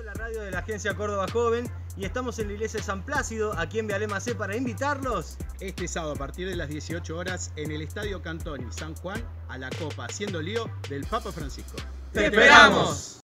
la radio de la agencia Córdoba Joven y estamos en la iglesia de San Plácido, aquí en Vialema C, para invitarlos este sábado a partir de las 18 horas en el Estadio Cantoni San Juan a la Copa Haciendo Lío del Papa Francisco. ¡Te esperamos!